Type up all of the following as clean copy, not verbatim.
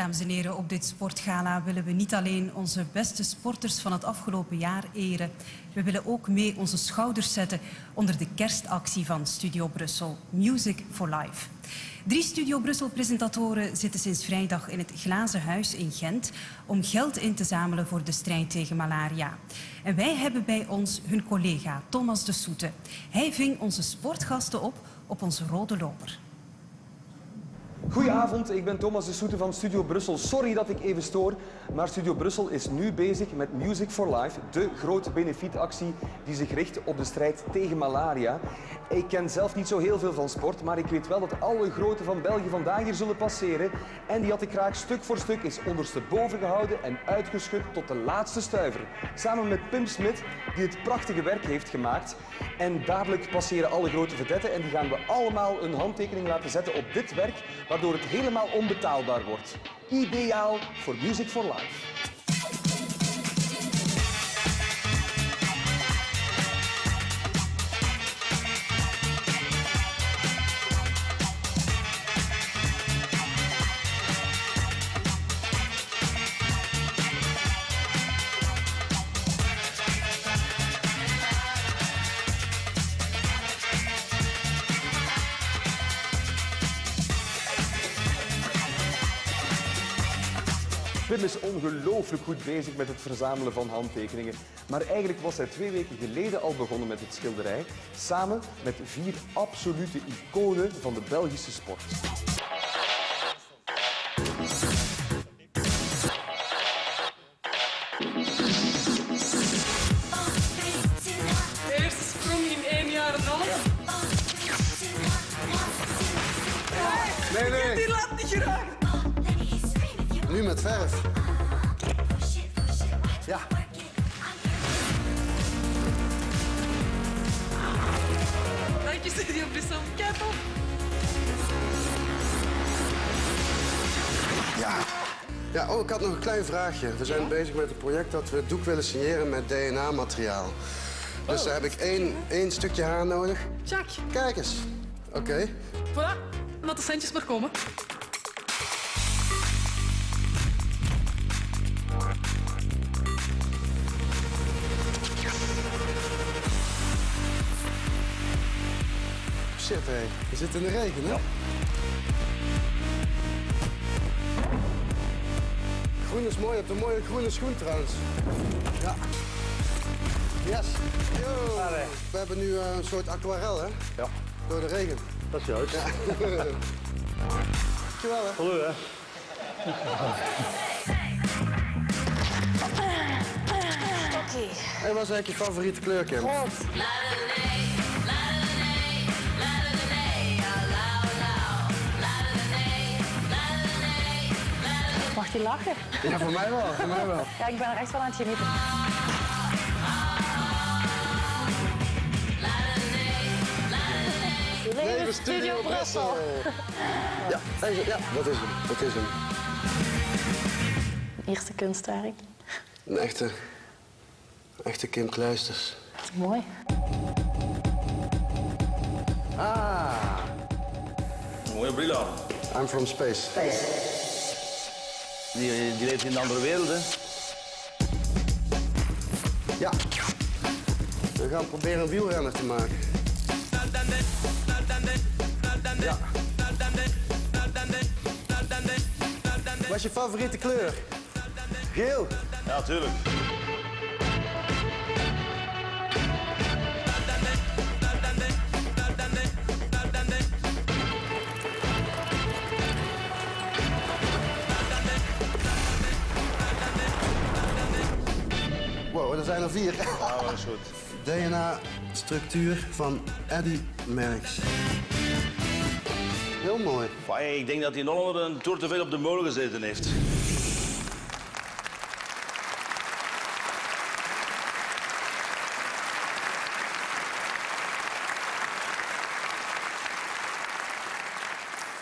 Dames en heren, op dit sportgala willen we niet alleen onze beste sporters van het afgelopen jaar eren. We willen ook mee onze schouders zetten onder de kerstactie van Studio Brussel, Music for Life. 3 Studio Brussel-presentatoren zitten sinds vrijdag in het Glazen Huis in Gent om geld in te zamelen voor de strijd tegen malaria. En wij hebben bij ons hun collega Thomas de Soete. Hij ving onze sportgasten op onze rode loper. Goedenavond, ik ben Thomas de Soete van Studio Brussel. Sorry dat ik even stoor, maar Studio Brussel is nu bezig met Music for Life, de grote benefietactie die zich richt op de strijd tegen malaria. Ik ken zelf niet zo heel veel van sport, maar ik weet wel dat alle groten van België vandaag hier zullen passeren. En die had ik graag stuk voor stuk eens ondersteboven gehouden en uitgeschud tot de laatste stuiver. Samen met Pim Smit, die het prachtige werk heeft gemaakt. En dadelijk passeren alle grote vedetten en die gaan we allemaal een handtekening laten zetten op dit werk, waardoor het helemaal onbetaalbaar wordt. Ideaal voor Music for Life. Pim is ongelooflijk goed bezig met het verzamelen van handtekeningen. Maar eigenlijk was hij 2 weken geleden al begonnen met het schilderij, samen met 4 absolute iconen van de Belgische sport. Eerste sprong in 1 jaar en half. Nee, nee. Ik heb die lat niet geraakt. Nu met verf. Ja. Dank je, Studio Brussel. Kijk op. Ja. Ja, oh, ik had nog een klein vraagje. We zijn bezig met een project dat we het doek willen signeren met DNA-materiaal. Dus daar heb ik één stukje haar nodig. Jack. Kijk eens. Oké. Voilà. Laat de centjes maar komen. Shit, hé. We zitten in de regen, hè? Ja. Groen is mooi. Je hebt een mooie groene schoen trouwens. Ja. Yes. Yo. Allee. We hebben nu een soort aquarel, hè? Ja, Door de regen. dat is juist. Ja. Dankjewel, hè? Hallo, hè. En wat is eigenlijk je favoriete kleur, Kim? Mag je lachen? Ja, voor mij wel. Voor mij wel. Ja, ik ben er echt wel aan het genieten. Leven Studio Brussel. Ja, ja, dat is hem. Dat is hem. Eerste kunstwerk. Een echte Kim Kluisters. Mooi. Ah, Mooie bril aan. I'm from space. Die leeft in een andere wereld, hè. Ja. We gaan proberen een wielrenner te maken. Ja. Wat is je favoriete kleur? Geel. Ja, tuurlijk. Wow, er zijn er 4. Ja, dat is goed. DNA-structuur van Eddy Merckx. Heel mooi. Maar ik denk dat hij nog onder een toer te veel op de molen gezeten heeft.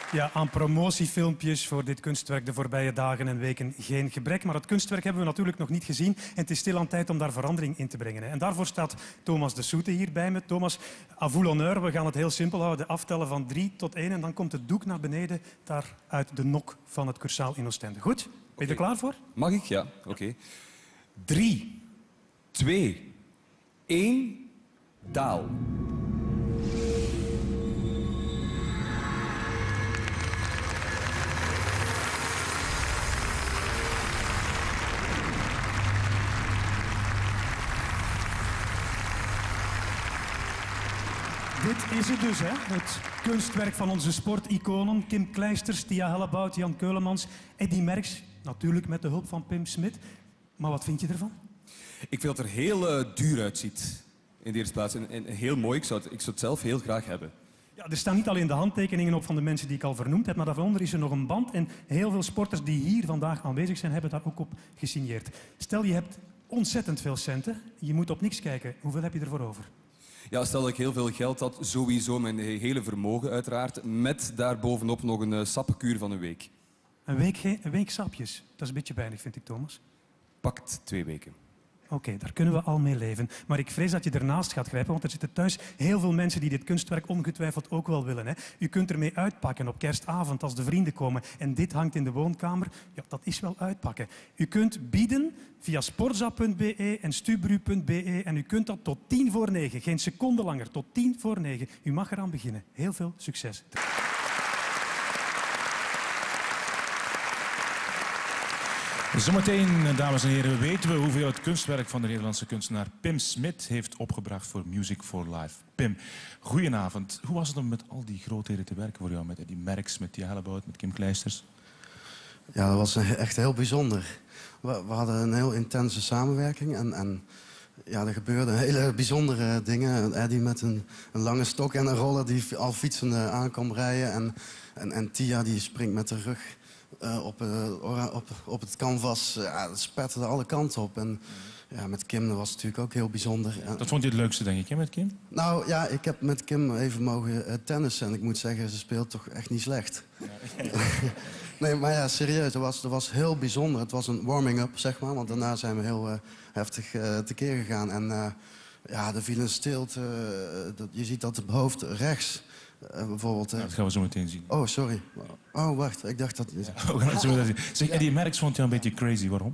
Ja, aan promotiefilmpjes voor dit kunstwerk de voorbije dagen en weken geen gebrek. Maar het kunstwerk hebben we natuurlijk nog niet gezien. En het is stilaan tijd om daar verandering in te brengen. Hè. En daarvoor staat Thomas de Soete hier bij me. Thomas, à vous l'honneur. We gaan het heel simpel houden. Aftellen van 3 tot 1. En dan komt het doek naar beneden, daar uit de nok van het Cursaal in Oostende. Goed? Ben je er klaar voor? Mag ik? Ja, oké. 3, 2, 1, daal. Dit is het dus, hè? Het kunstwerk van onze sporticonen. Kim Kleisters, Tia Hellebout, Jan Keulemans, Eddy Merckx. Natuurlijk met de hulp van Pim Smit. Maar wat vind je ervan? Ik vind dat het er heel duur uitziet, in de eerste plaats. En heel mooi. Ik zou het zelf heel graag hebben. Ja, er staan niet alleen de handtekeningen op van de mensen die ik al vernoemd heb, maar daaronder is er nog een band. En heel veel sporters die hier vandaag aanwezig zijn, hebben daar ook op gesigneerd. Stel, je hebt ontzettend veel centen. Je moet op niks kijken. Hoeveel heb je ervoor over? Ja, stel dat ik heel veel geld had, sowieso mijn hele vermogen uiteraard, met daarbovenop nog een sappenkuur van een week. Een week sapjes. Dat is een beetje weinig, vind ik, Thomas. Pakt 2 weken. Oké, daar kunnen we al mee leven. Maar ik vrees dat je ernaast gaat grijpen, want er zitten thuis heel veel mensen die dit kunstwerk ongetwijfeld ook wel willen. Hè. U kunt ermee uitpakken op kerstavond als de vrienden komen. En dit hangt in de woonkamer. Ja, dat is wel uitpakken. U kunt bieden via sportza.be en stubru.be en u kunt dat tot 9:10. Geen seconde langer, tot 9:10. U mag eraan beginnen. Heel veel succes. Zometeen, dames en heren, weten we hoeveel het kunstwerk van de Nederlandse kunstenaar Pim Smit heeft opgebracht voor Music for Life. Pim, goedenavond. Hoe was het om met al die grootheden te werken voor jou? Met Eddy Merckx, met Tia Hellebout, met Kim Kleisters? Ja, dat was echt heel bijzonder. We hadden een heel intense samenwerking en ja, er gebeurden hele bijzondere dingen. Eddy met een lange stok en een roller die al fietsende aan kan rijden. En Tia die springt met de rug op het canvas. Ja, dat spetterde alle kanten op. En ja, met Kim was het natuurlijk ook heel bijzonder. Dat vond je het leukste, denk ik, hè, met Kim? Nou ja, ik heb met Kim even mogen tennissen. En ik moet zeggen, ze speelt toch echt niet slecht. Ja. Nee, maar ja, serieus, dat was heel bijzonder. Het was een warming-up, zeg maar. Want daarna zijn we heel heftig tekeer gegaan. En ja, er viel een stilte. Je ziet dat het hoofd rechts... bijvoorbeeld, dat gaan we zo meteen zien. Oh, sorry. Oh, wacht. Ik dacht dat... Ja, we gaan het zo meteen zien. Zeg, Eddy Merckx vond je een beetje crazy. Waarom?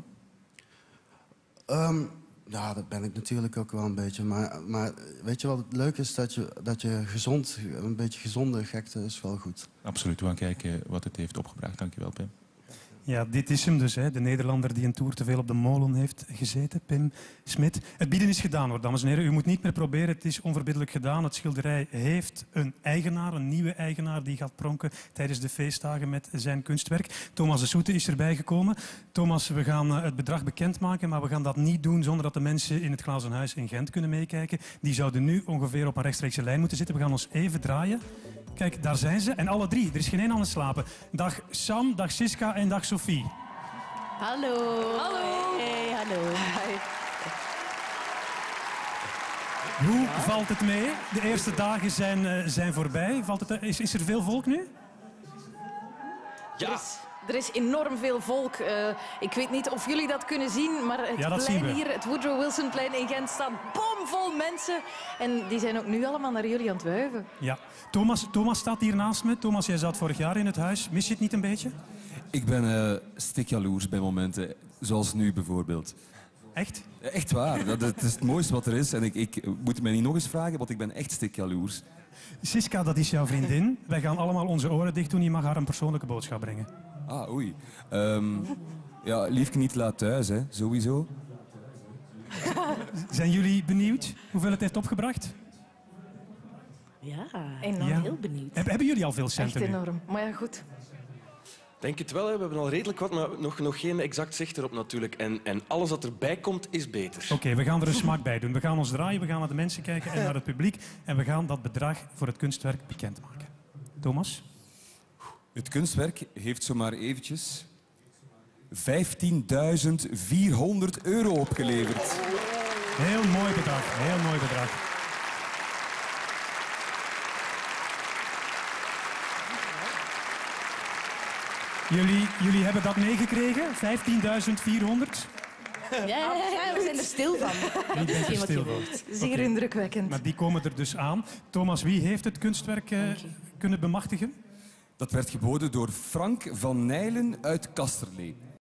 Ja, dat ben ik natuurlijk ook wel een beetje. Maar weet je wat het leuk is? Dat je gezond, een beetje gezonde gekte is wel goed. Absoluut. We gaan kijken wat het heeft opgebracht. Dank je wel, Pim. Ja, dit is hem dus, hè. De Nederlander die een toer te veel op de molen heeft gezeten, Pim Smit. Het bieden is gedaan, hoor, dames en heren. U moet niet meer proberen, het is onverbiddelijk gedaan. Het schilderij heeft een eigenaar, een nieuwe eigenaar, die gaat pronken tijdens de feestdagen met zijn kunstwerk. Thomas de Soete is erbij gekomen. Thomas, we gaan het bedrag bekendmaken, maar we gaan dat niet doen zonder dat de mensen in het Glazen Huis in Gent kunnen meekijken. Die zouden nu ongeveer op een rechtstreekse lijn moeten zitten. We gaan ons even draaien. Kijk, daar zijn ze. En alle 3. Er is geen één aan het slapen. Dag Sam, dag Siska en dag Sophie. Hallo. Hallo. Hey, hallo. Hi. Hoe valt het mee? De eerste dagen zijn voorbij. Is er veel volk nu? Ja. Er is enorm veel volk. Ik weet niet of jullie dat kunnen zien, maar het plein hier, het Woodrow Wilsonplein in Gent, staat bomvol mensen. En die zijn ook nu allemaal naar jullie aan het wuiven. Ja. Thomas staat hier naast me. Thomas, jij zat vorig jaar in het huis. Mis je het niet een beetje? Ik ben stikjaloers bij momenten, zoals nu bijvoorbeeld. Echt? Echt waar. Dat is het mooiste wat er is. En ik moet het mij niet nog eens vragen, want ik ben echt stikjaloers. Siska, dat is jouw vriendin. Wij gaan allemaal onze oren dicht doen. Je mag haar een persoonlijke boodschap brengen. Ah, oei. Ja, liefje niet laat thuis, hè. Sowieso. Zijn jullie benieuwd hoeveel het heeft opgebracht? Ja, Enorm. heel benieuwd. Hebben jullie al veel centen Echt nu? enorm. Maar ja, goed. Denk het wel, hè. We hebben al redelijk wat, maar nog geen exact zicht erop natuurlijk. En alles wat erbij komt, is beter. Oké, we gaan er een smaak bij doen. We gaan ons draaien, we gaan naar de mensen kijken en naar het publiek. En we gaan dat bedrag voor het kunstwerk bekendmaken. Thomas? Het kunstwerk heeft zomaar eventjes 15.400 € opgeleverd. Heel mooi bedrag, heel mooi bedrag. Jullie hebben dat meegekregen? 15.400? Ja, we zijn er stil van. Ik ben er wat stil je van. wilt. Zeer Oké. indrukwekkend. Maar die komen er dus aan. Thomas, wie heeft het kunstwerk kunnen bemachtigen? Dat werd geboden door Frank van Nijlen uit Kasterlee.